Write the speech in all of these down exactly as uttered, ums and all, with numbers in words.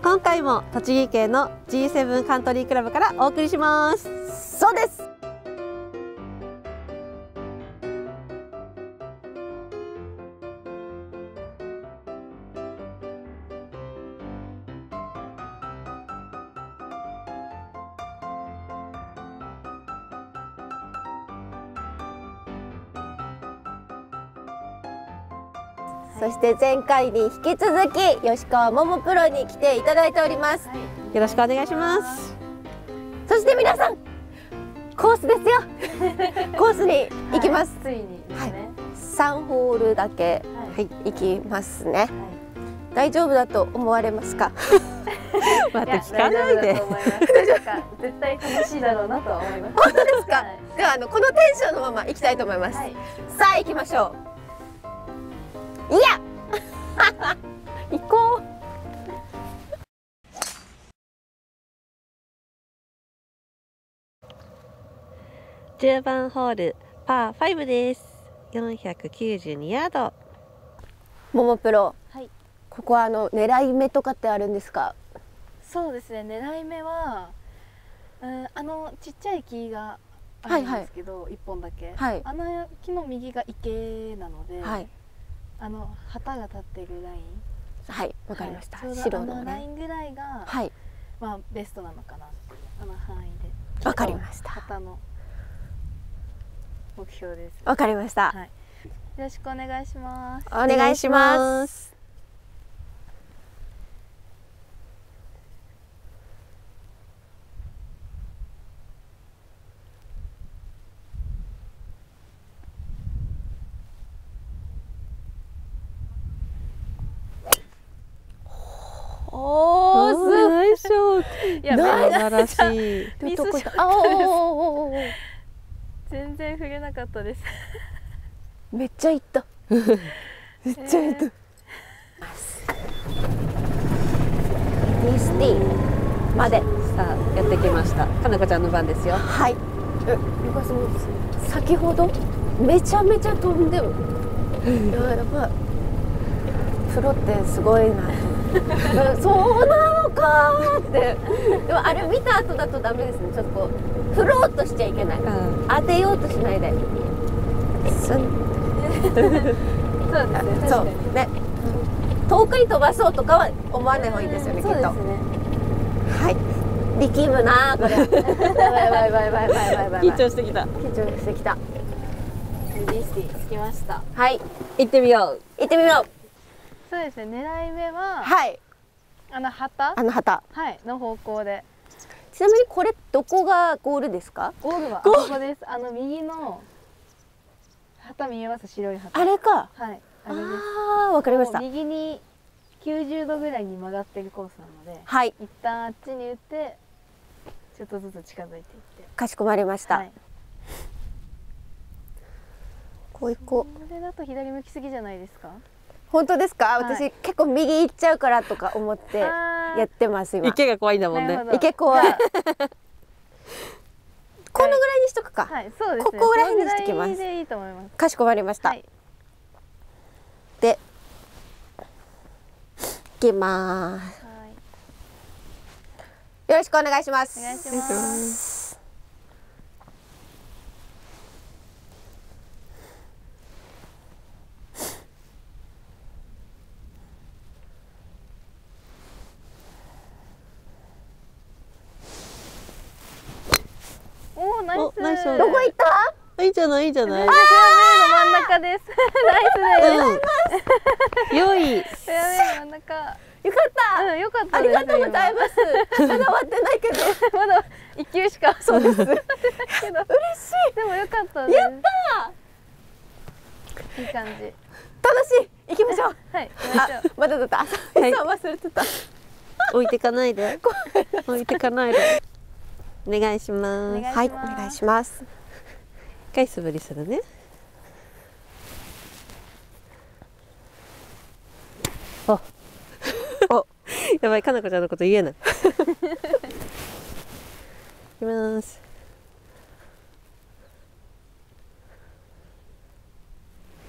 今回も栃木県の ジーセブン カントリークラブからお送りします。 そうです。そして前回に引き続き吉川桃プロに来ていただいております、はい、 よろしくお願いします。 そして皆さんコースですよコースに行きます、 はい、ついにですね、はい、 さんホールだけ行きますね、はい、大丈夫だと思われますかまた聞かないで絶対楽しいだろうなと思います。 本当ですか、はい、ではあのこのテンションのまま行きたいと思います、はい、さあ行きましょう。いや行こう。 じゅうばんホールパーファイブです。よんひゃくきゅうじゅうにヤード。 ももプロ、 はい、 ここはあの狙い目とかってあるんですか？ そうですね、狙い目は、うん、あのちっちゃい木があるんですけど、はいはい、いっぽんだけ、はい、あの木の右が池なので、はい、あの旗が立っているライン、 はい、わかりました。 はい、白のラインぐらいが、はい、まあベストなのかな、あの範囲で。 わかりました。 旗の目標です。 わかりました。 はい、よろしくお願いします。 お願いします。おお、 ナイスショット。いや、素晴らしい。 ミスショットです。全然触れなかったです。 めっちゃいった。めっちゃいった。ディスティまでさあやってきました。かなこちゃんの番ですよ。 はい。え、ゆかさん、先ほどめちゃめちゃ飛んでる。いや、やばい。プロってすごいなと。そうなのかーって。でもあれ見た後だとダメですね。ちょっとこう振ろうとしちゃいけない、うん、当てようとしないでスンそうですね、そうね、遠くに飛ばそうとかは思わない方がいいですよね、きっと。そうですね。はい、力むなーこれ。やばいやばいやばいやばいやばいやばい。 緊張してきた。 緊張してきた。 ディスティ着きました。 はい、 行ってみよう。 行ってみよう。 そうですね、狙い目は、はい、あの旗、 あの旗、 はい、の方向で。 ちなみにこれどこがゴールですか？ ゴールはあそこです。あの右の旗見えます？白い旗。 あれか。 はい、あれです。 ああ、わかりました。 右にきゅうじゅうどぐらいに曲がってるコースなので、はい、一旦あっちに打ってちょっとずつ近づいていって。 かしこまりました。はい、こう行こう。 これだと左向きすぎじゃないですか？ 本当ですか？はい、私結構右行っちゃうからとか思ってやってます今。 池が怖いんだもんね。 池怖い。このぐらいにしとくか。 はい、そうですね。 ここぐらいにしときます。 でいいと思います。 かしこまりました。はい、で、行きます。はい、よろしくお願いします。 お願いします。おお、ナイス。ナイス。 どこ行った？ いいじゃない、いいじゃない。フェアウェイの真ん中です。ナイスです。 良い。フェアウェイの真ん中。 よかった。 うん、よかった。 ありがとうございます。まだ終わってないけど。 まだ一球しか。 そうです。けど嬉しい。 でもよかったです。 やった。 いい感じ。 楽しい。行きましょう。 はい。行きましょう。 まだだった。朝さん忘れてた。 置いてかないで。置いてかないで。お願いします。 はい、お願いします。 一回素振りするね。あ、お、やばい、かなこちゃんのこと言えない。いきます。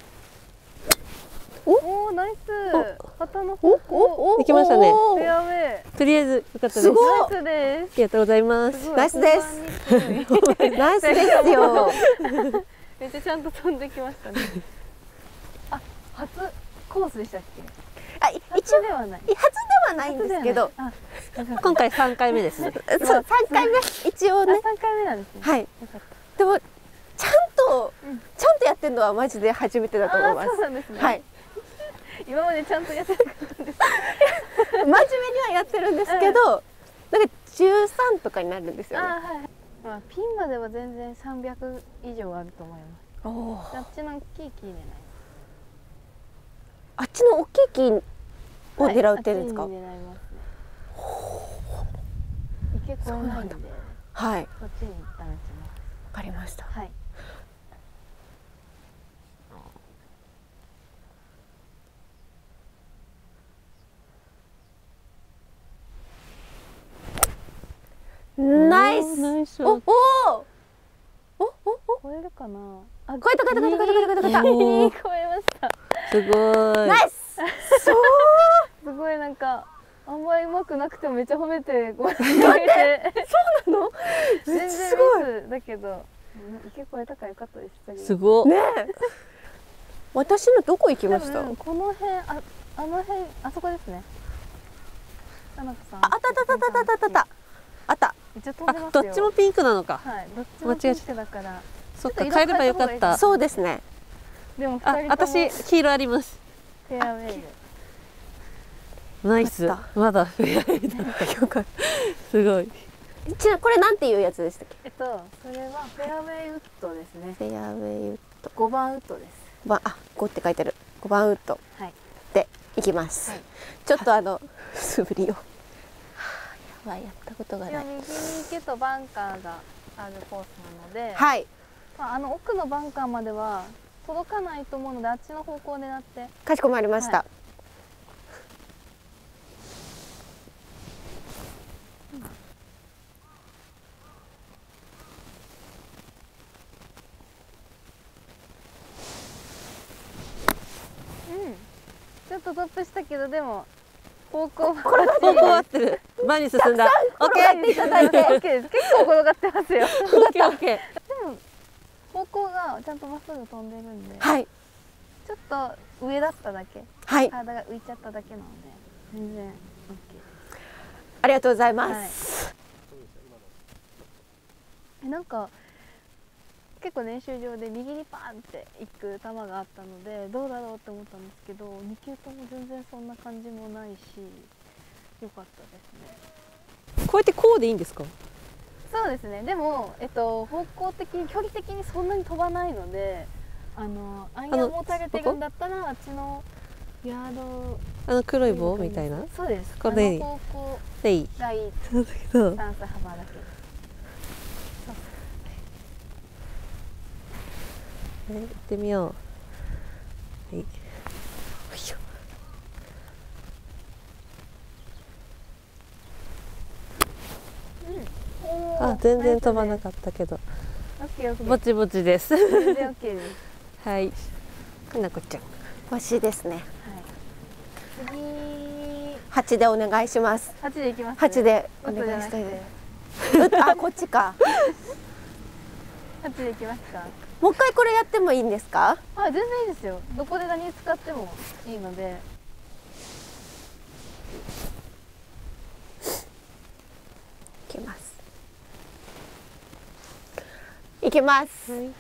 おお、ナイス。旗の方向。 できましたね。 フェアウェイ。 とりあえずよかったです。 すごい。 ナイスです。 ありがとうございます。 ナイスです。ナイスですよ。 めっちゃちゃんと飛んできましたね。あ、初コースでしたっけ？ あ、一応初ではない。 初ではないんですけど、 あ、 今回さんかいめですね。 そう三回目一応ね。 三回目なんですね。 はい。 よかった。 でもちゃんとちゃんとやってるのはマジで初めてだと思います。 そうなんですね。 はい。 今までちゃんとやってなかったんです。 真面目にはやってるんですけど、なんか十三とかになるんですよね。 あ、はい。まあピンまでは全然三百以上あると思います。 おお。 あっちの大きい木でない。 あっちの大きい木を狙うってんですか？ はい、あっちに狙いますね。池越えないんで、 はい。 こっちに試します。 わかりました。 はい。 ナイス。 ナイス。 おお。おおお。 超えるかな。あ、 超えた超えた超えた超えた超えた超えた。 超えました。 すごい。 ナイス。そう。 すごいなんかあんまり上手くなくてもめっちゃ褒めてごめんなさい。 そうなの？ 全然すごい。 ミスだけど池越えたからよかったです。 すごい。 ねえ。私のどこ行きました？ この辺、あ、あの辺、あそこですね。あなたさん。 あ、あったあったあったあったあったあった。 めっちゃ飛んでますあ、 よ。 どっちもピンクなのか。 はい、どっちもピンクだから。 そっか、変えればよかった。 そうですね。 でもあ、私黄色あります。 フェアウェイで。 ナイス。まだフェアウェイだった。よかった。すごい。 ちなこれなんていうやつでしたっけ？ えっと、それはフェアウェイウッドですね。 フェアウェイウッド。 五番ウッドです。 ごばん、あ、ごって書いてる。ごばんウッド。 はい。 で行きます。ちょっとあの素振りを。やばい、やったことがない。 右に行けとバンカーがあるコースなので。 はい。 まあ、あの奥のバンカーまでは届かないと思うので、あっちの方向を狙って。 かしこまりました。 ちょっとトップしたけど、でも方向は方向合ってる。前に進んだ。オッケーっていただいて。 オッケーです。結構転がってますよ。 オッケーオッケー。 でも方向がちゃんとまっすぐ飛んでるんで、 はい。 ちょっと上だっただけ、 はい。 体が浮いちゃっただけなので全然オッケーです。 ありがとうございます。 はい、なんか結構練習場で右にパーンっていく球があったので、どうだろうって思ったんですけど、に球とも全然そんな感じもないし、良かったですね。 こうやってこうでいいんですか？ そうですね。でも、えっと、方向的に距離的にそんなに飛ばないので、あのアイアン持たれてるんだったらあっちのヤード、 あの黒い棒みたいな。 そうです。 これでいい。 あの方向でいい。 がいい。 そうだけど。 スタンス幅だけ。 行ってみよう。はい。あ、全然飛ばなかったけど。ぼちぼちです。 全然 OK です。 はい。かなこちゃん。 欲しいですね。 はい。次。 八でお願いします。 八でいきます、ね。 八でお願いしたいです。あ、こっちか。 八でいきますか。 もう一回これやってもいいんですか？ あ、全然いいですよ。どこで何使ってもいいので。 いきます。いきます。 はい。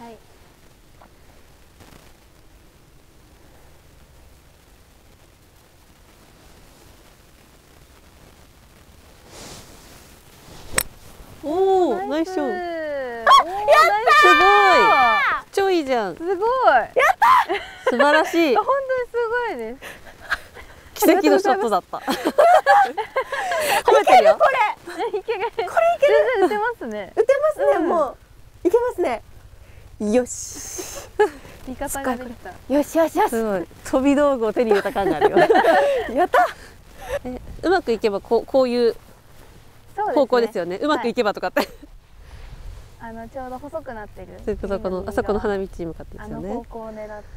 おお、ナイスショー。 やったすごい。超いいじゃん。 すごい。やった。素晴らしい。 本当にすごいです。 奇跡のショットだった。褒めてるよ。 これ。 いける。これいける。全然打てますね。 打てますね。もういけますね。よし。 味方ができた。 よしよしよし。 すごい。飛び道具を手に入れた感があるよ。 やった。 え、うまくいけばこうこういう方向ですよね。うまくいけばとかって。 あのちょうど細くなってる。 そうそこのあそこの花道に向かってですよね。 あの方向を狙って。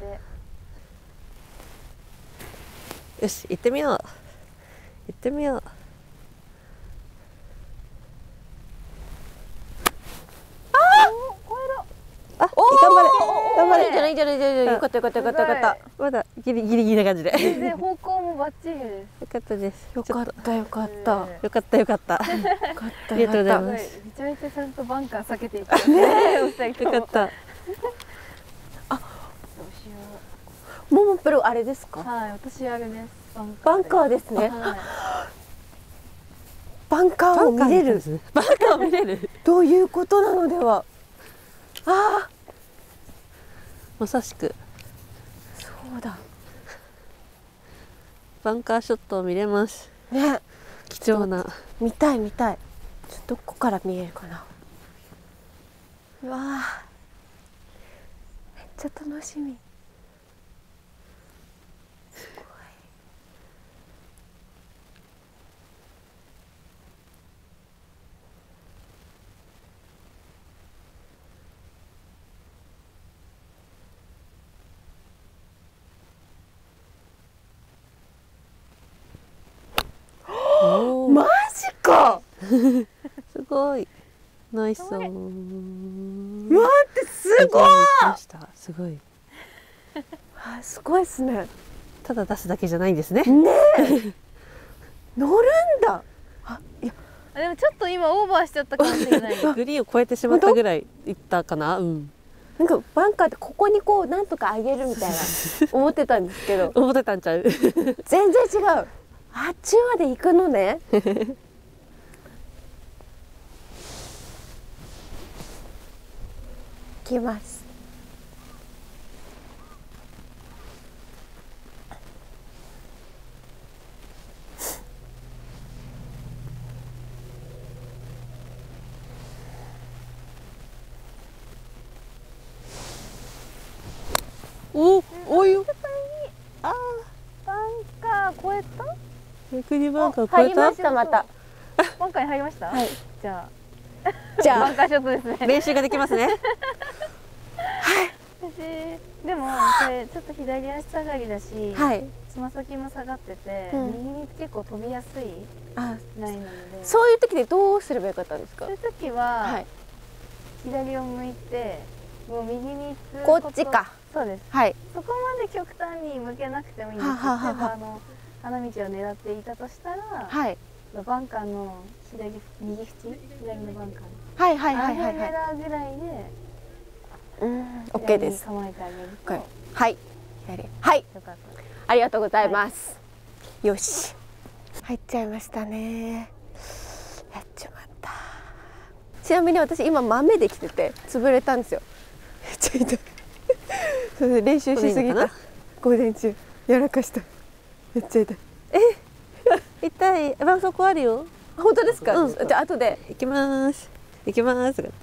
よし、行ってみよう。行ってみよう。 いいじゃない、いいじゃない、よかったよかったよかったよかった。 まだギリギリギリな感じで。 で方向もバッチリです。 よかったです。 よかったよかった。よよかったよかった。 かった。 ありがとうございす。 ます。 めちゃめちゃちゃんとバンカー避けていったね。お二人ともよかった。 どうしよももプロあれですか？ う。はい、私あれです。 バンカーですね。 はい。 バンカーを見れる。 バンカーを見れる。 どういうことなのでは。ああ、 まさしくそうだ。 バンカーショットを見れます。 ね、 貴重な。 見たい見たい。ちょっとどこから見えるかな。うわあ、めっちゃ楽しみ。すごい。 おーマジか。 すごい。ナイス。 待ってすごい。 すごい。 あ、すごいですね。 ただ出すだけじゃないんですね。 ねえ。乗るんだ。あ、いや、 あでもちょっと今オーバーしちゃったかもしれない。 グリーンを越えてしまったぐらいいったかな。うん。 なんかバンカーってここにこうなんとか上げるみたいな思ってたんですけど、 思ってたんちゃう。 全然違う。あっちまで行くのね。行きます。 お、おいよ。あバンカー越えた？ あ、逆にバンカー入越えた。 りましたまた。 バンカーに入りました？ はい。 じゃじゃああバンカーショットですね。 練習ができますね。 私でもこれちょっと左足下がりだし、 はい。 つま先も下がってて、 うん右に結構飛びやすいあ、 ラインなので、 そういう時でどうすればよかったんですかそういう時は、 はい。 左を向いてもう右に行くこっちか。 そうです。 はい。 そこまで極端に向けなくてもいいんです。 はははは例えばあの花道を狙っていたとしたら、 はい。 バンカーの左右縁左のバンカー、 はいはいはいはいはい。 あれを狙うぐらいでうん、オッケーです。 左に構えてあげると、 はい。はい。左。はい。 よかった。 ありがとうございます。よし。入っちゃいましたね。やっちまった。ちなみに私今豆できてて潰れたんですよ。めっちゃ痛い。それで練習しすぎた。午前中やらかした。めっちゃ痛い。 痛い。絆創膏あるよ。 本当ですか？ うんじゃあ後で。 行きます。行きますとかって。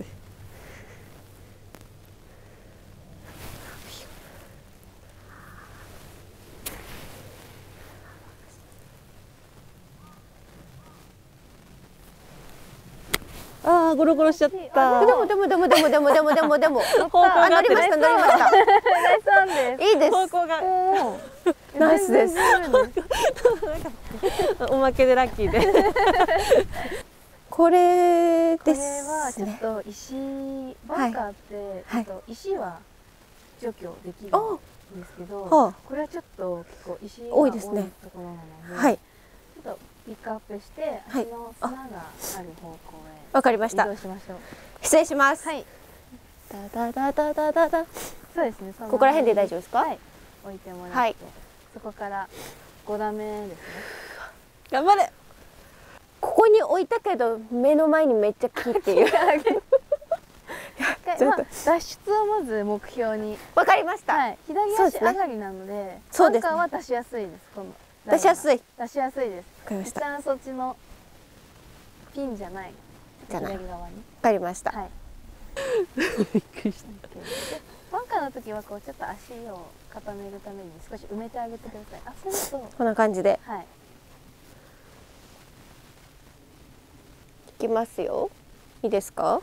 ああ、ゴロゴロしちゃった。 でもでもでもでもでもでもでもでも。あ、乗りました乗りました。 ナイスオンです。 いいです。 方向がおーナイスです。 全然全然おまけでラッキーで。 これこれですはちょっね。 と石バンカーって、 はいえっと石は除去できるお、 んですけど、 はこれはちょっと結構石が多多いといですねころなのあ、 で、 はい。 ちょっとピックアップしてはい足の砂がある方向へわかりました移動しましょう。 失礼します。 はい、 ダダダダダダダ。 そうですね。そのここら辺で大丈夫ですか？ はい、置いてもらって、 はいそこからご打目ですね。 頑張れ。 ここに置いたけど目の前にめっちゃ木っていう。ちょっとまあ、脱出をまず目標に。 わかりました。 はい、左そうですね足上がりなので、 そうですねバンカーは出しやすいです。この出しやすい。わ出しやすいです。 かりました。わ一旦そっちのピンじゃないじゃない左側に。 かりました。 はい。 びっくりしでバンカーの時はこうちょっと足を固めるために少し埋めてあげてください。あ、そうすると、 こんな感じではい。 いきますよ。いいですか？ はい。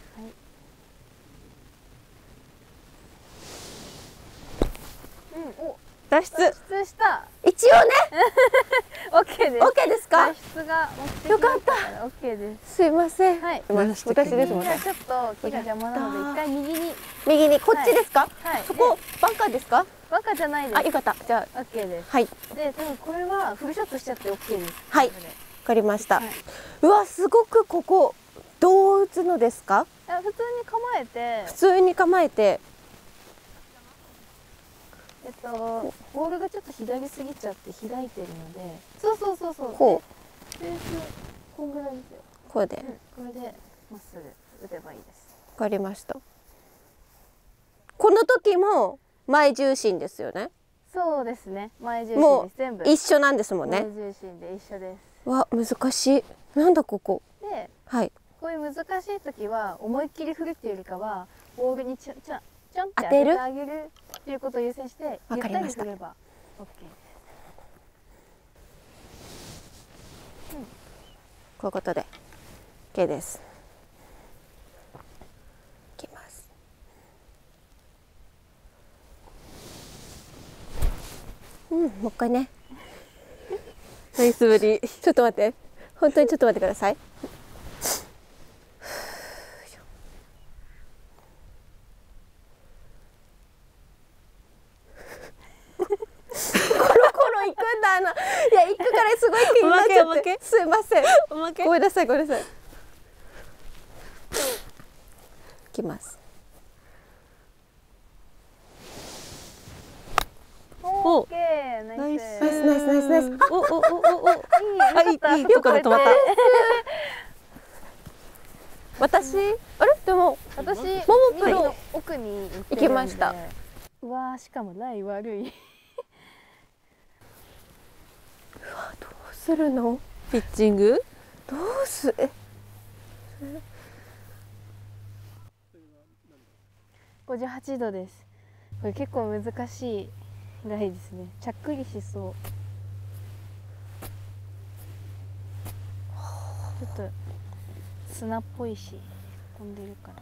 うん、お、 た。脱出出した一応ねオッケーです。 オッケーですか？ 脱出が目的よかった。 オッケーです。 すいません。 はい。 私ですもんね。 ちょっと木が邪魔なので一回右に。 右にこっちですか？ はい。 そこバンカーですか？ バンカーじゃないです。 あ、よかった。じゃあオッケーです。 はい。 で、多分これはフルショットしちゃってオッケーです。 はい。わかりました。うわ、すごくここどう打つのですか？ 普通に構えて。 普通に構えて。 えっと、ボールがちょっと左すぎちゃって開いてるので、そうそうそうそう。 こう。ベースこんぐらいですよ。 これで、 うん、これでまっすぐ打てばいいです。 わかりました。この時も前重心ですよね。 そうですね。前重心です。全部一緒なんですもんね。 前重心で一緒です。 わ、難しい。なんだここ。 で、 はい。 こういう難しい時は思いっきり振るっていうよりかはボールにちゃちゃちょんって当ててあげるっていうことを優先してゆったり振れば オッケー です、うん、 こういうことで OK です。いきます。うん、もう一回ね。 ナイスぶり。 ちょっと待って、本当にちょっと待ってください。行くんだな。いや、行くからすごい気になっちゃって。すいません。おまけ。ごめんなさい、ごめんなさい。いきます。 オッケー、ナイス、 ナイス、ナイス、ナイス、ナイス。 お、お、お、お、お、あ、いい、いいとこで止まった。 私、あれ、でも、 私、ももプロ奥に行きました。 うわ、しかもライ悪い。 どうするの？ ピッチング？ どうすえ？ ごじゅうはちどです。これ結構難しいライですね。ちゃっくりしそう。ちょっと砂っぽいし飛んでるから。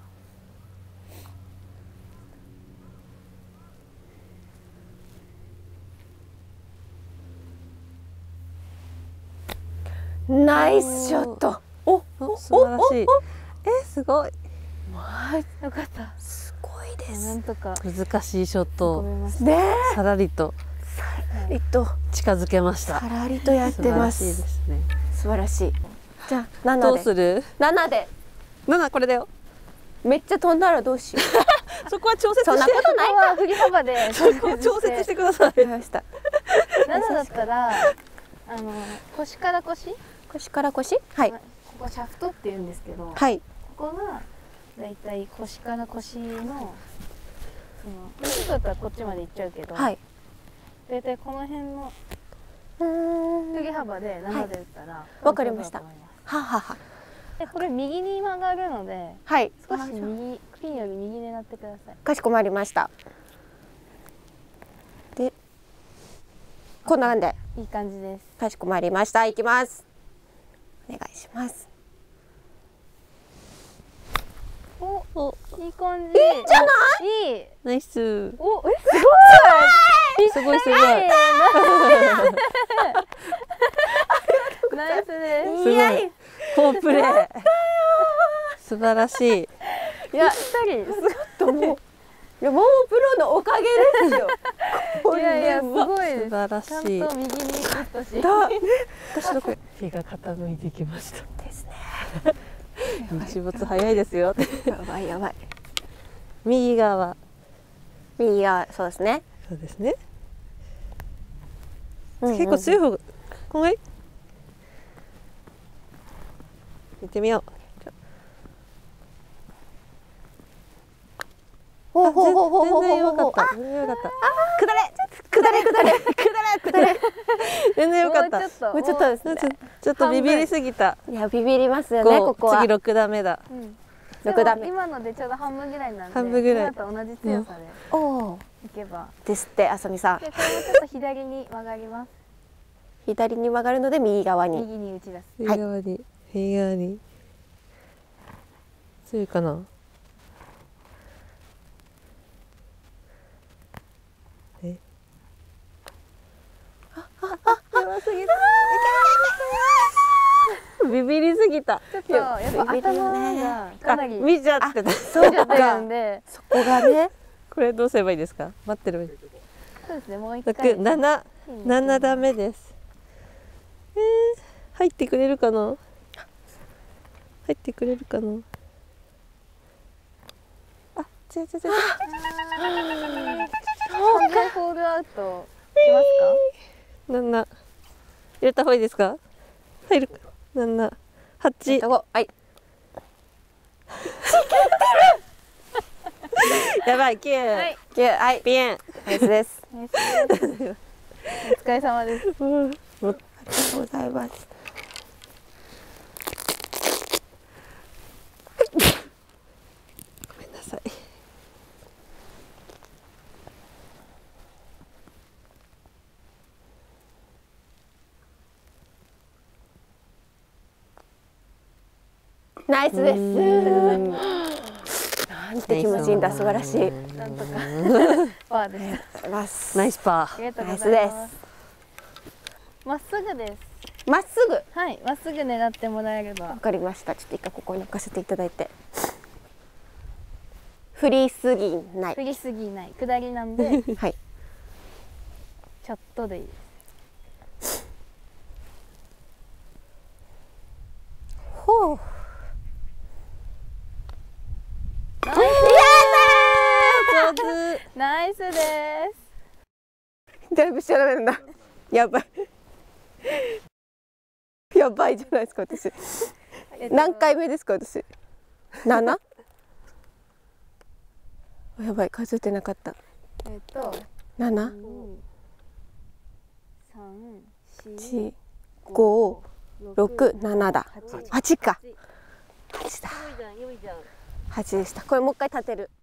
ナイスショット。お、 お、素晴らしい。え、すごい。 はい、 よかった。 すごいです。 なんとか難しいショットをね、 さらりとさらりと近づけました。 さらりとやってます。 素晴らしいですね。 素晴らしい。じゃあななで。 どうする？ ななで。 ななこれだよ。 めっちゃ飛んだらどうしよう。そこは調節して。 そんなことないか。 振り幅でそこは調節してください。 ました。 ななだったらあの腰から腰？ 腰から腰？はい。ここシャフトって言うんですけど、 はい。 ここがだいたい腰から腰の、その腰だったらこっちまで行っちゃうけど、はい。だいたいこの辺の振り幅でななで打ったら、 わかりました。ははは。 でこれ右に曲がるので、はい。少し右ピンより右狙ってください。 かしこまりました。で、こんなんでいい感じです。 かしこまりました。いきます。お願いします。 お、お、いい感じ。いいじゃない？ いい。 ナイス。 お、え、すごい。 すごいすごい。 ナイスです。 すごい。好プレー。素晴らしい。 いや、二人、ちょっともう。 いや、ももプロのおかげですよ。 いやいや、すごいです。 素晴らしい。 ちゃんと右に打ったし。 私の声、手が傾いてきました。 ですね。 日没早いですよ。 やばいやばい。 右側。 右側、そうですね。 そうですね。結構強い方が。こんぐらい。行ってみよう。 ほうほうほうほうほうほう。 全然良かった。全然良かった。 くだれ、くだれ、くだれ、くだれ、くだれ。 全然良かった。 もうちょっとですね。 ちょっとビビりすぎた。 いや、ビビりますよね、ここは。 次六段目だ。 六段目。 今のでちょうど半分ぐらいなんで。 半分ぐらい。 今と同じ強さで。 おお。 いけば。 ですって、あさみさん。 で、これもちょっと左に曲がります。 左に曲がるので、右側に。 右に打ち出す。 右側に、右側に。強いかな。 怖すぎた。ビビりすぎた。 ちょっとやっぱ頭がかなり見ちゃってた。 そう出てるんで、 そこがね。 これどうすればいいですか？待ってる。 そうですね、もう一回。 六、七、七ダメです。えー、入ってくれるかな？入ってくれるかな？あ、違う違う違う。 完全ホールアウトしますか？ 七、入れた方がいいですか？入るか。七、八。 はい。 やばい、九。 はい。 九、はい。 ピエン。 ナイスです。 ナイスです。お疲れ様です。 うん。 ありがとうございます。 ごめんなさい。 ナイスです。なんて気持ちいいんだ、素晴らしい。 なんとかパーです。 ナイスパー。 ありがとうございます。まっすぐです。 まっすぐ。 はい、まっすぐ狙ってもらえれば。 わかりました。ちょっと一回ここに置かせていただいて。振りすぎない。 振りすぎない。下りなんで。 はい。 ちょっとでいいです。 ほう。 ナイス。上手。ナイスです。 だいぶしちゃダメなんだ。やばい。やばいじゃないですか、私。何回目ですか、私。七。やばい、数えてなかった。 えっと。 七。 三。 四。五。六。七だ。八か。八だ。八でした。これもう一回立てる。